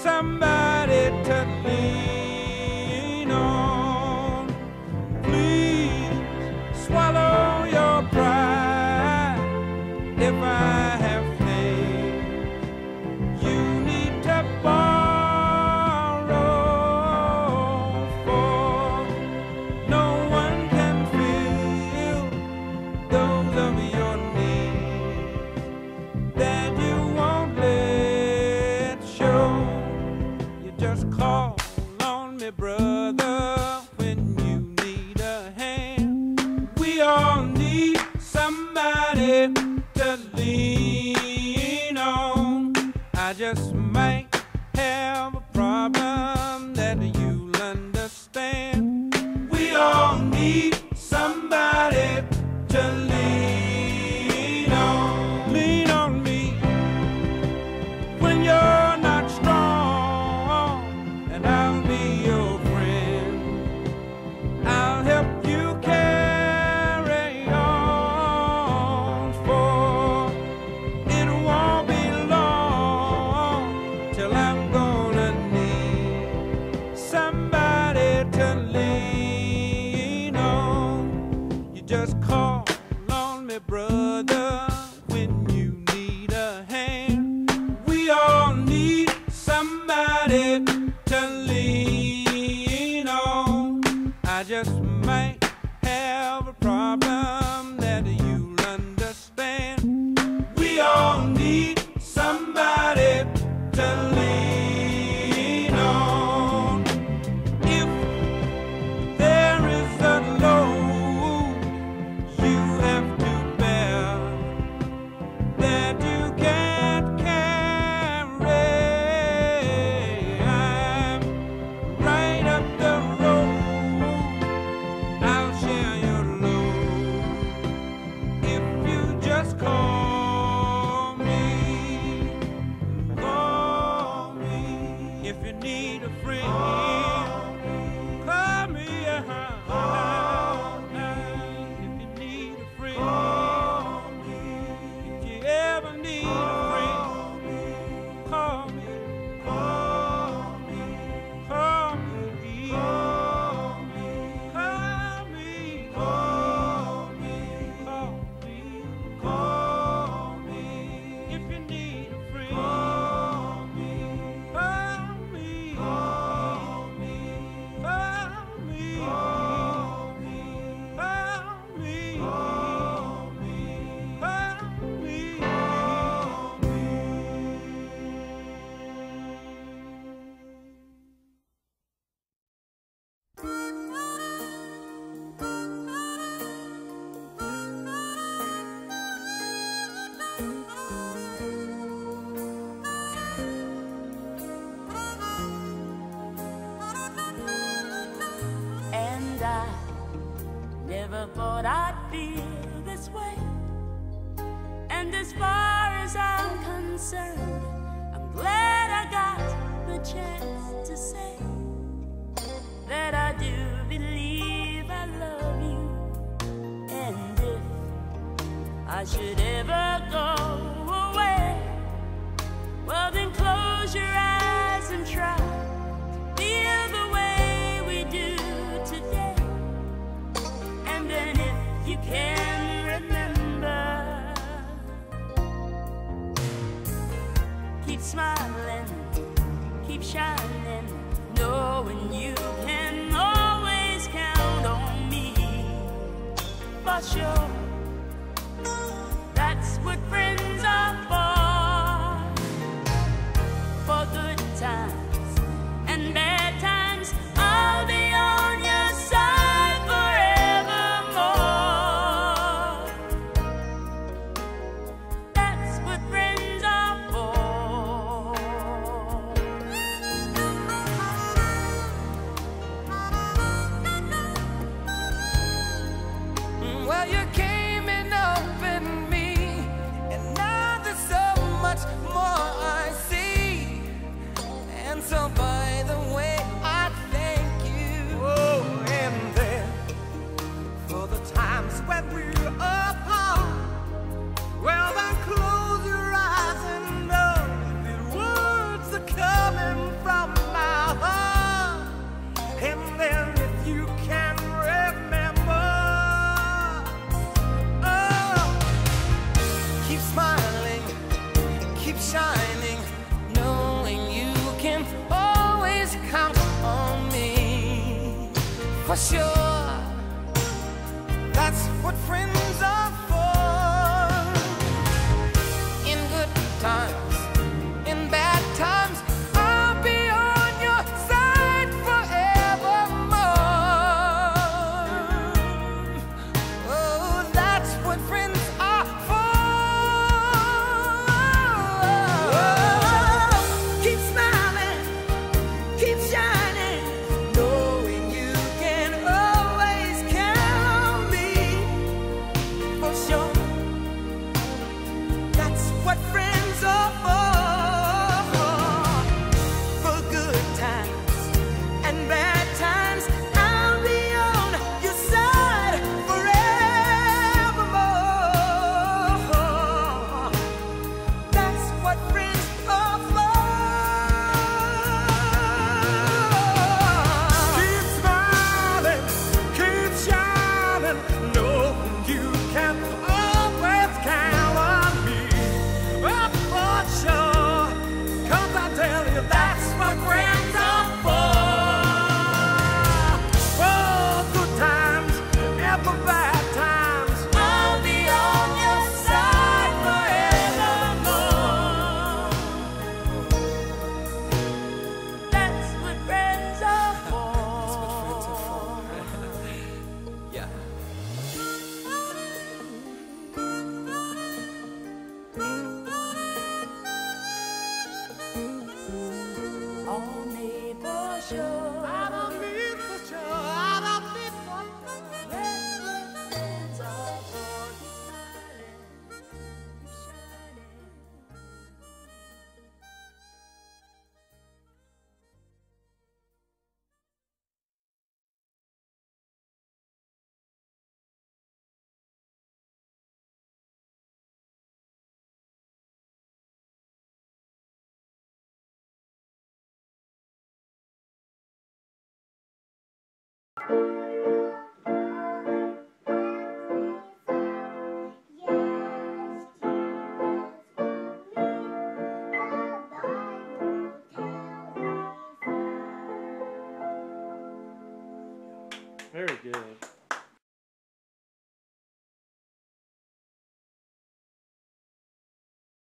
somebody to lean on. Please swallow your pride. If I have faith, you need to borrow, for no one can fill those of your needs that you won't let show. You just call on me, brother, when you need a hand. We all need somebody to lean on. I just might have a problem that you'll understand. We all need somebody to lean on. Lean on me when you're not strong, and I'll be your friend. I'll help you carry on, for it won't be long till I'm gonna need somebody to lean on. You just call on me, brother, when you need a hand. We all need somebody to lean on. I just might have a problem that you'll understand. We all need somebody to lean on. If there is a load you have to bear that you can't carry, I'm right up the road. I'll share your load if you just call me. Call me if you need a friend. Call me, if you need a friend. If you ever need a friend, call me. Call me. Call me. Call me. Call me. Call me. Call me. If you need a friend, call me. Call me. Call me. Call me. Call me. Call me. Call me. Call me. And I never thought I'd feel this way. And as far as I'm concerned, I'm glad I got the chance to say that I do believe I love you. And if I should ever go away, well then close your eyes and try to feel the way we do today. And then if you can remember, keep smiling, keep shining, knowing you can always count on me. For sure, that's what friends are for good times and bad times. I'll be on your side forevermore. That's what friends are for. Well, you came for sure. That's what friends are for. In good times, in bad times, I'll be on your side forevermore. Oh, that's what friends are for. Keep smiling, keep shining, knowing you can always count on me. For sure, that's what friends are for. For good times and bad times, I'll be on your side forevermore. That's what friends are for. Keep smiling, keep shining, knowing you can always count on me. Oh, for sure, 'cause I tell you that's what friends are for. For good times and for bad times, I'll be on your side forevermore. That's what friends are for. Yeah. On me for sure. I don't need for sure. I don't need for sure. That's what friends are for. Keep smiling, keep shining. Very good.